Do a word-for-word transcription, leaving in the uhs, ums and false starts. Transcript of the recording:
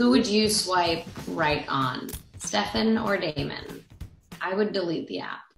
Who would you swipe right on, Stefan or Damon? I would delete the app.